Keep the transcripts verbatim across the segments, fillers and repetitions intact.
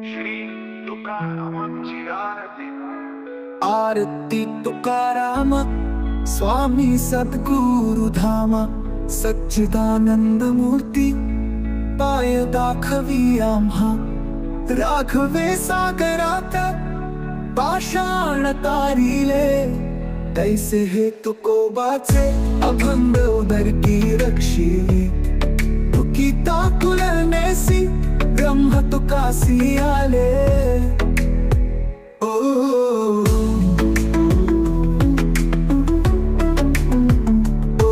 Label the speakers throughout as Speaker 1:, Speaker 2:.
Speaker 1: श्री तुकारामांची आरती.
Speaker 2: आरती तुकाराम स्वामी सद्गुरु धाम, सच्चिदानंद मूर्ती पाय दाखवी आम्हा. राघवे सागरात पाषाण तारिले, तैसे हे तुकोबाचे अभंग उदरकी रक्षिले. तुकिता तुलनेसी ब्रह्म तुकासी आले. ओ, ओ,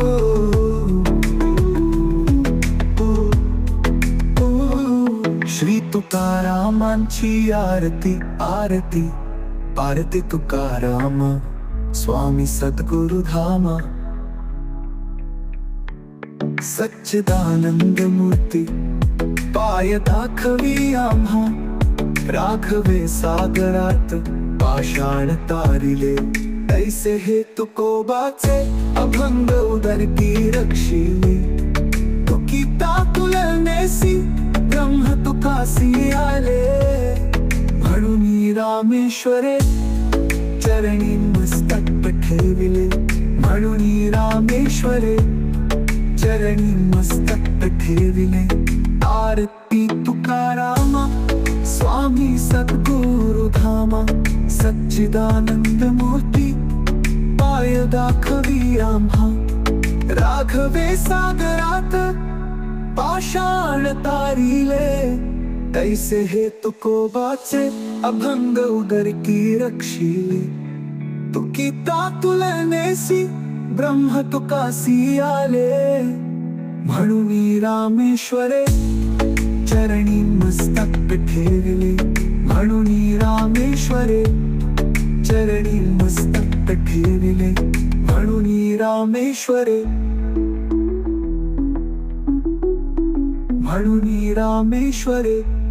Speaker 2: ओ, ओ. श्री तुकारामांची आरती आरती आरती तुकाराम स्वामी सद्गुरु धाम, सच्चिदानंद मूर्ती पाय दाखवी आम्हा. राघवे सागरात पाषाण तारिले, तैसे हे तुकोबाचे अभंग उदरकी रक्षिले. तुकिता तुलनेसी ब्रह्म तुकासी आले. म्हणून रामेश्वरे चरणी मस्तक ठेविले. म्हणून रामेश्वरे चरणी मस्तक ठेविले. आरती तुकाराम स्वामी सद्गुरु धाम, सच्चिदानंद मूर्ती पाय दाखवी आम्हा. राघवे सागरात पाषाण तारिले, तैसे हे तुकोबाचे अभंग उदरकी रक्षिले. तुकिता तुलनेसी ब्रह्म तुकासी आले. म्हणून रामेश्वरे चरणी मस्तक ठेविले. म्हणून रामेश्वरे चरणी मस्तक ठेविले. म्हणून रामेश्वरे म्हणून रामेश्वरे